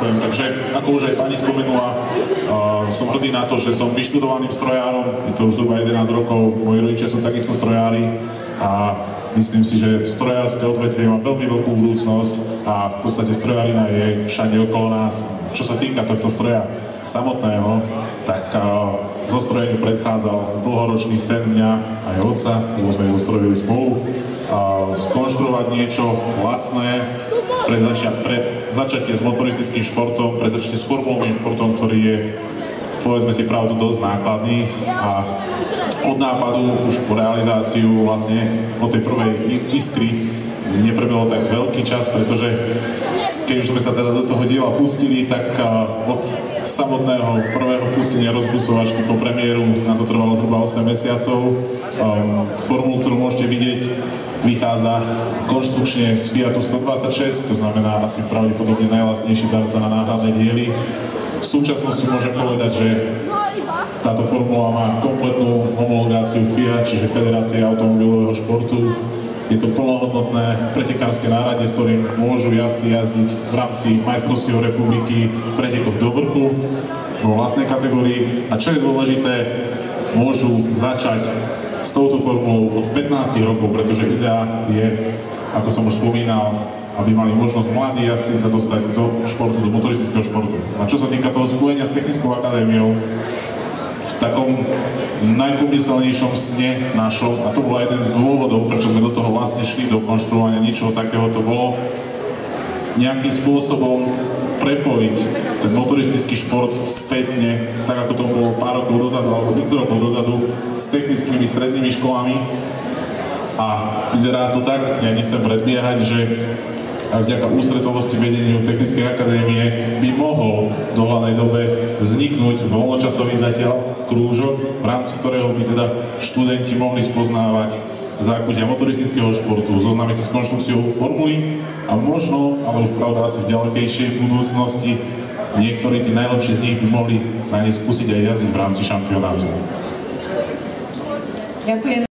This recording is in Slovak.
ďakujem. Takže ako už aj pani spomenula, som hrdý na to, že som vyštudovaným strojárom, je to už zhruba 11 rokov, moji rodičia sú takisto strojári a myslím si, že strojárske odvetvie má veľmi veľkú budúcnosť a v podstate strojárina je všade okolo nás. Čo sa týka tohto stroja samotného, tak zostrojeniu predchádzal dlhoročný sen mňa aj otca, lebo sme ho zostrojili spolu. Skonštruovať niečo lacné pre začatie s motoristickým športom, pre začatie s formulovým športom, ktorý je, povedzme si pravdu, dosť nákladný a od nápadu už po realizáciu vlastne od tej prvej iskry neprebehol tak veľký čas, pretože keď už sme sa teda do toho diela pustili, tak od samotného prvého pustenia rozbrusovačky po premiéru na to trvalo zhruba 8 mesiacov. Formulu, ktorú môžete vidieť, vychádza konštrukčne z Fiatu 126, to znamená asi pravdepodobne najlacnejší darca na náhradné diely. V súčasnosti môžem povedať, že táto formula má kompletnú homologáciu FIA, čiže Federácie automobilového športu. Je to plnohodnotné pretekárske nárade, s ktorým môžu jazdci jazdiť v rámci majstrovstiev republiky pretekoch do vrchu vo vlastnej kategórii. A čo je dôležité, môžu začať s touto formulou od 15 rokov, pretože idea je, ako som už spomínal, aby mali možnosť mladí jazdci sa dostať do športu, do motoristického športu. A čo sa týka toho spojenia s technickou akadémiou, v takom najpomyselnejšom sne našom, a to bol jeden z dôvodov, prečo sme do toho vlastne šli, do konštruovania niečoho takého, to bolo nejakým spôsobom prepojiť ten motoristický šport spätne, tak ako to bolo pár rokov dozadu, alebo x rokov dozadu, s technickými strednými školami. A vyzerá to tak, ja nechcem predbiehať, že vďaka ústretovosti vedeniu Technickej akadémie by mohol v dohľadnej dobe vzniknúť voľnočasový zatiaľ krúžok, v rámci ktorého by teda študenti mohli spoznávať zákutia motoristického športu, zoznámiť sa s konštrukciou formuly a možno, ale už pravda asi v ďalekejšej budúcnosti, niektorí tí najlepší z nich by mohli na nej skúsiť aj jazdiť v rámci šampionátu. Ďakujem.